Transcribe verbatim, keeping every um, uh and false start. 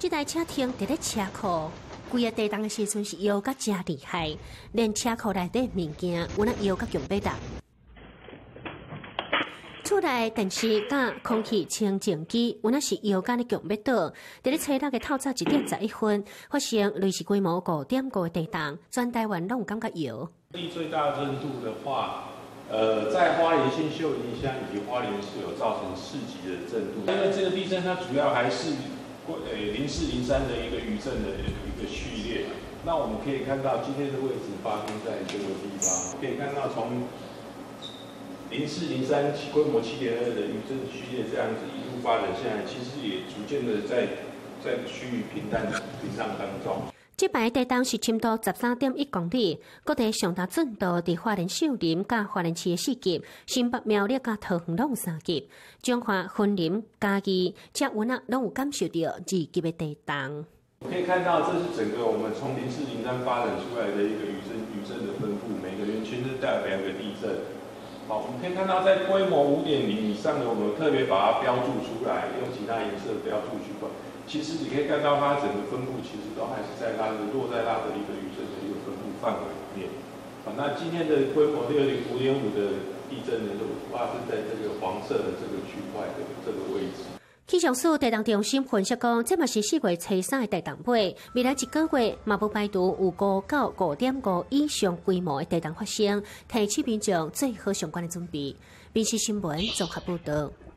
这台车停伫咧车库，规个地动的时阵是摇甲真厉害，连车库内底物件有那摇甲强要动。厝内电视甲空气清净机有那是摇甲咧强要倒。伫咧初六嘅透早一点十一分，发生类似规模五点五嘅地动，全台湾拢有感觉摇。 地最大震度的话。 呃，在花莲县秀林乡以及花莲市有造成四级的震度，因为这个地震它主要还是呃零四零三的一个余震的一个序列。那我们可以看到今天的位置发生在这个地方，可以看到从零四零三规模七点二的余震序列这样子一路发展下来，其实也逐渐的在在趋于平淡平淡当中。 这摆地动是深度十三点一公里，各地上大震度伫花莲秀林、甲花莲市的四级，新北苗栗甲桃园拢有三级，彰化、云林、嘉义、遮有啊拢有感受到二级的地动。 可以看到，这是整个我们从零四零三发展出来的一个余震余震的分布，每个圆圈是代表一个地震。好，我们可以看到，在规模五点零以上的，我们特别把它标注出来，用其他颜色标注出来。 其实你可以看到，它整个分布其实都还是在它的落在它的一个余震的一个分布范围里面。好，那今天的规模六点五点五的地震呢，都发生在这个黄色的这个区块的这个位置。 气象署地动中心分析讲，这嘛是四月初三的地动尾，未来一个月嘛不排除有五到五点五以上规模的地动发生，提醒民众做好相关的准备。民视新闻综合报道。